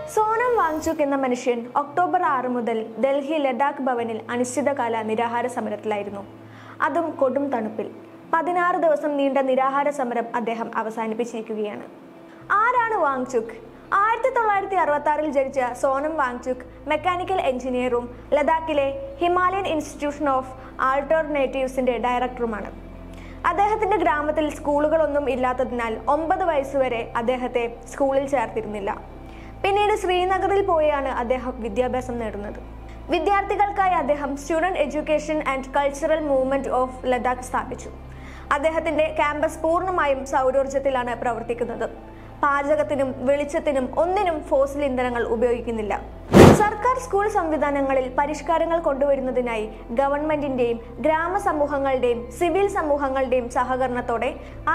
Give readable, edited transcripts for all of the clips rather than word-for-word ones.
സോനം വാങ്ചുക് എന്ന മനുഷ്യൻ ഒക്ടോബർ 6 മുതൽ ഡൽഹി ലഡാക്ക് ഭവനിൽ അനിശ്ചിതകാല നിരാഹാര സമരത്തിലായിരുന്നു. അതും കൊടും തണുപ്പിൽ. 16 ദിവസം നീണ്ട നിരാഹാര സമരം അദ്ദേഹം അവസാനിപ്പിച്ചിരിക്കുകയാണ്. ആരാണ് വാങ്ചുക്? 1966 ജനിച്ച സോനം വാങ്ചുക് മെക്കാനിക്കൽ എഞ്ചിനീയറും ലഡാക്കിലെ ഹിമാലയൻ ഇൻസ്റ്റിറ്റ്യൂഷൻ ഓഫ് ആൾട്ടർനേറ്റീവ്സിന്റെ ഡയറക്ടറുമാണ്. അദ്ദേഹത്തിന്റെ ഗ്രാമത്തിൽ സ്കൂളുകളൊന്നും ഇല്ലാത്തതിനാൽ 9 വയസ്സുവരെ അദ്ദേഹത്തെ സ്കൂളിൽ ചേർത്തിരുന്നില്ല. പിന്നീട് ശ്രീനഗറിൽ പോയാണ് അദ്ദേഹം വിദ്യാഭ്യാസം നേടുന്നത്. വിദ്യാർത്ഥികൾക്കായി അദ്ദേഹം student education and cultural movement of Ladakh സ്ഥാപിച്ചു. അദ്ദേഹത്തിന്റെ ക്യാമ്പസ് പൂർണ്ണമായും സൗരോർജ്ജത്തിലാണ് പ്രവർത്തിക്കുന്നത്. പാചകത്തിനും വെളിച്ചത്തിനും ഒന്നിനും ഫോസിൽ ഇന്ധനങ്ങൾ ഉപയോഗിക്കുന്നില്ല. സർക്കാർ സ്കൂൾ സംവിധാനങ്ങളിൽ പരിഷ്കാരങ്ങൾ കൊണ്ടുവരുന്നതിനായി ഗവൺമെന്റിന്റെയും ഗ്രാമസമൂഹങ്ങളുടെയും സിവിൽ സമൂഹങ്ങളുടെയും സഹകരണത്തോടെ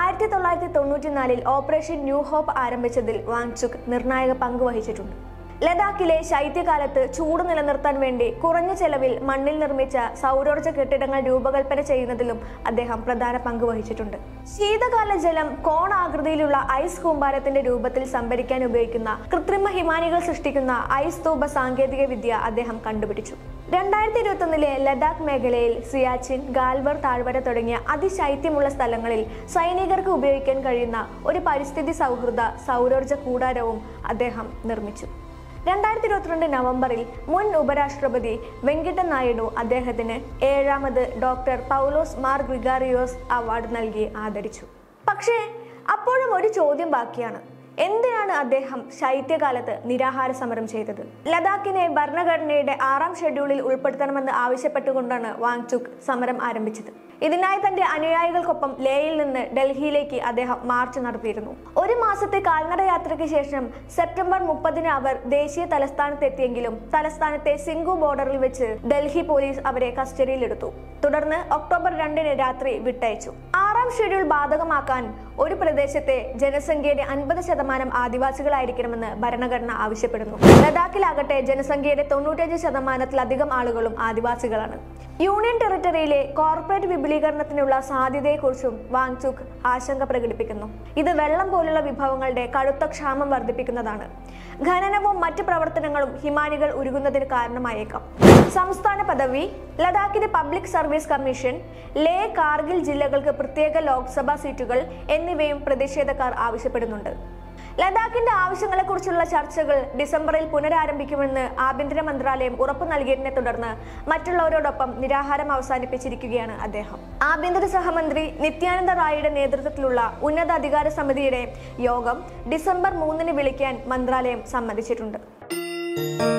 1994 ഓപ്പറേഷൻ ന്യൂ ഹോപ്പ് ആരംഭിച്ചതിൽ വാങ്ചുക് നിർണായക പങ്ക് വഹിച്ചിട്ടുണ്ട്. ലഡാക്കിലെ ശൈത്യകാലത്ത് ചൂട് നിലനിർത്താൻ വേണ്ടി കുറഞ്ഞ ചെലവിൽ മണ്ണിൽ നിർമ്മിച്ച സൗരോർജ്ജ കെട്ടിടങ്ങൾ രൂപകൽപ്പന ചെയ്യുന്നതിലും അദ്ദേഹം പ്രധാന പങ്ക് വഹിച്ചിട്ടുണ്ട്. ശീതകാല ജലം കോണാകൃതിയിലുള്ള ഐസ് കൂമ്പാരത്തിന്റെ രൂപത്തിൽ സംഭരിക്കാൻ ഉപയോഗിക്കുന്ന കൃത്രിമ ഹിമാനികൾ സൃഷ്ടിക്കുന്ന ഐസ് സ്തൂപ സാങ്കേതിക വിദ്യ അദ്ദേഹം കണ്ടുപിടിച്ചു. 2021 ലഡാക്ക് മേഖലയിൽ സിയാച്ചിൻ, ഗാൽവർ താഴ്വര തുടങ്ങിയ അതിശൈത്യമുള്ള സ്ഥലങ്ങളിൽ സൈനികർക്ക് ഉപയോഗിക്കാൻ കഴിയുന്ന ഒരു പരിസ്ഥിതി സൗഹൃദ സൗരോർജ്ജ കൂടാരവും അദ്ദേഹം നിർമ്മിച്ചു. 2022 നവംബറിൽ മുൻ ഉപരാഷ്ട്രപതി വെങ്കിട്ട നായിഡു അദ്ദേഹത്തിന് 7ാമത് ഡോക്ടർ പൗലോസ് മാർ ഗ്രിഗാറിയോസ് അവാർഡ് നൽകി ആദരിച്ചു. പക്ഷേ അപ്പോഴും ഒരു ചോദ്യം ബാക്കിയാണ്. എന്തിനാണ് അദ്ദേഹം ശൈത്യകാലത്ത് നിരാഹാര സമരം ചെയ്തത്? ലഡാക്കിനെ ഭരണഘടനയുടെ 6ാം ഷെഡ്യൂളിൽ ഉൾപ്പെടുത്തണമെന്ന് ആവശ്യപ്പെട്ടുകൊണ്ടാണ് വാങ്ചുക് സമരം ആരംഭിച്ചത്. ഇതിനായി തന്റെ അനുയായികൾക്കൊപ്പം ലേയിൽ നിന്ന് ഡൽഹിയിലേക്ക് അദ്ദേഹം മാർച്ച് നടത്തിയിരുന്നു. 1 മാസത്തെ കാൽനട യാത്രയ്ക്ക് ശേഷം സെപ്റ്റംബർ 30 അവർ ദേശീയ തലസ്ഥാനത്തെത്തിയെങ്കിലും തലസ്ഥാനത്തെ സിംഗു ബോർഡറിൽ വെച്ച് ഡൽഹി പോലീസ് അവരെ കസ്റ്റഡിയിലെടുത്തു. തുടർന്ന് ഒക്ടോബർ 2 രാത്രി വിട്ടയച്ചു. 6ാം ഷെഡ്യൂൾ ബാധകമാക്കാൻ ഒരു പ്രദേശത്തെ ജനസംഖ്യയുടെ 50% ആദിവാസികളായിരിക്കണമെന്ന് ഭരണഘടന ആവശ്യപ്പെടുന്നു. ലഡാക്കിലാകട്ടെ ജനസംഖ്യയുടെ 95%-ലധികം ആളുകളും ആദിവാസികളാണ്. യൂണിയൻ ടെറിട്ടറിയിലെ കോർപ്പറേറ്റ് വിപുലീകരണത്തിനുള്ള സാധ്യതയെക്കുറിച്ചും വാങ്ചുക് ആശങ്ക പ്രകടിപ്പിക്കുന്നു. ഇത് വെള്ളം പോലുള്ള വിഭവങ്ങളുടെ കടുത്ത ക്ഷാമം വർദ്ധിപ്പിക്കുന്നതാണ്. ഖനനവും മറ്റ് പ്രവർത്തനങ്ങളും ഹിമാനികൾ ഉരുകുന്നതിന് കാരണമായേക്കാം. സംസ്ഥാന പദവി, ലഡാക്കിന്റെ public service commission, Leh, Kargil ജില്ലകൾക്ക് പ്രത്യേക ലോക്സഭാ സീറ്റുകൾ എന്നിവയും പ്രതിഷേധക്കാർ ആവശ്യപ്പെടുന്നുണ്ട്. ലഡാക്കിന്റെ ആവശ്യങ്ങളെക്കുറിച്ചുള്ള ചർച്ചകൾ ഡിസംബറിൽ പുനരാരംഭിക്കുമെന്ന് ആഭ്യന്തര മന്ത്രാലയം ഉറപ്പു നൽകിയതിനെ തുടർന്ന് മറ്റുള്ളവരോടൊപ്പം നിരാഹാരം അവസാനിപ്പിച്ചിരിക്കുകയാണ് അദ്ദേഹം. ആഭ്യന്തര സഹമന്ത്രി നിത്യാനന്ദ റായിയുടെ നേതൃത്വത്തിലുള്ള ഉന്നതാധികാര സമിതിയുടെ യോഗം ഡിസംബർ 3 വിളിക്കാൻ മന്ത്രാലയം സമ്മതിച്ചിട്ടുണ്ട്.